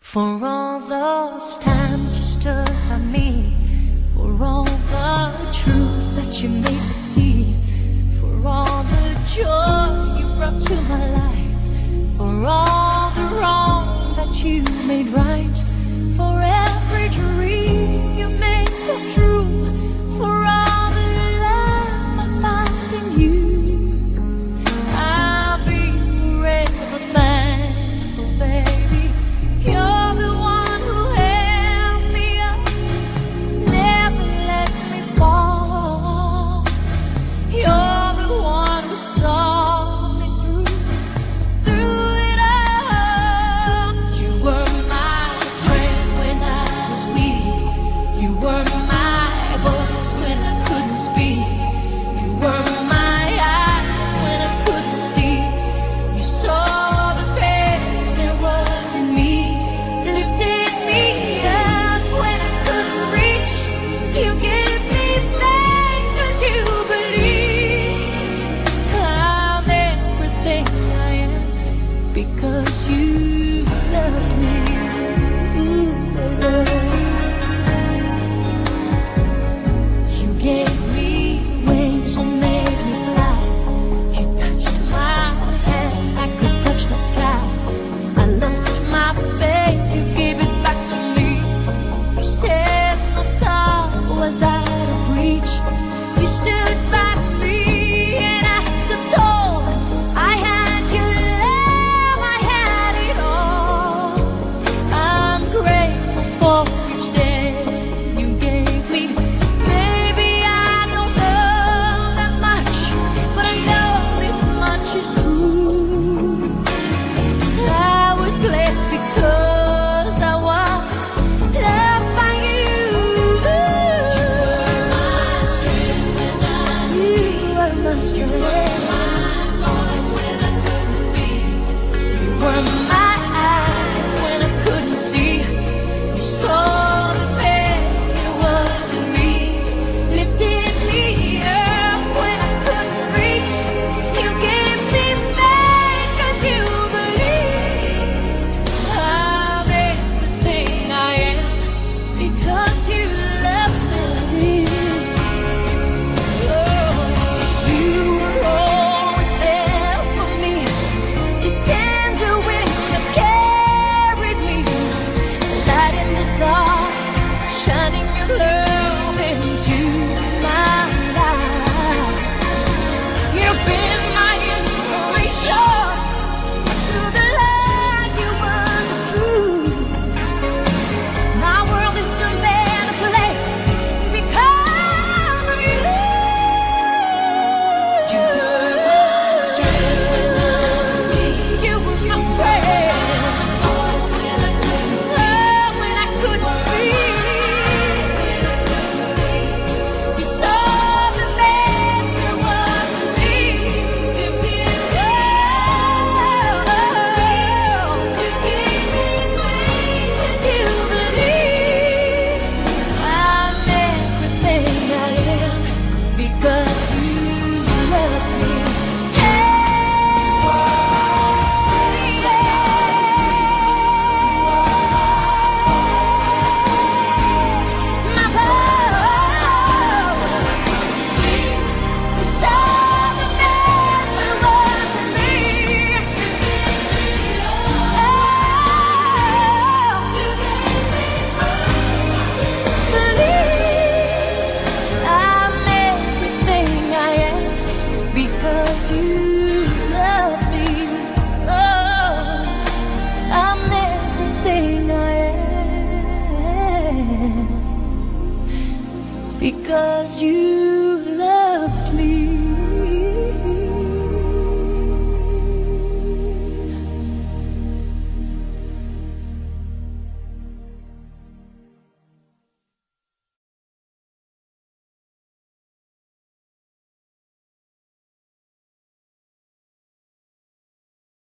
For all those times you stood by me, for all the truth that you made me see, for all the joy you brought to my life, for all the wrong that you made right, for every dream you made come true, for all the love I found in you, I'll be forever thankful, baby. You're the one who held me up, never let me fall. You're the one who saw me through it all. You were my strength when I was weak. You were my voice when I couldn't speak. You were my eyes when I couldn't see. You saw the best there was in me, lifted me up when I couldn't reach. You gave me faith 'cause you believe I'm everything I am because you loved me. Ooh, you gave me wings and made me fly. You touched my hand, I could touch the sky. I lost my faith, you gave it back to me. You said no star was out of reach. You stood by me and I stood tall. I had your love, I had it all. I'm grateful for each day you gave me. Maybe I don't know that much, but I know this much is true. I was blessed because I was loved by you. You were my strength when I was weak. You were my strength. You were my voice when I couldn't speak. You were my eyes when I couldn't see. You saw the best there was in me, lifted me up when I couldn't reach. You gave me faith 'cause you believed I'm everything I am because you loved me. You were always there for me, the tender wind that carried me, light in the dark, shining your love into my life. You've been my inspiration through the lies you weren't true. My world is a better place because of you. You were my strength when I was weak. You were my strength. Voice when I couldn't speak. When I couldn't speak. You saw the best there was in me. Lifted me up. You gave me faith 'cause you believed I'm everything I am because you love me. My love, you saw the best there was in me. Believed I'm everything I am because you love me. Oh, I'm everything I am because you